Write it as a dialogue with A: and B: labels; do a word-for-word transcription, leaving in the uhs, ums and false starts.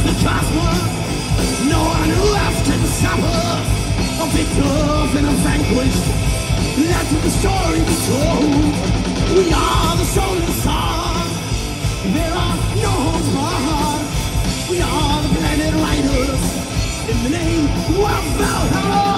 A: the cosmos. No one left can stop us. A victors and a vanquished. Let the story be told. We are the solar stars. There are no holds barred. We are the planet riders. In the name of Valhalla.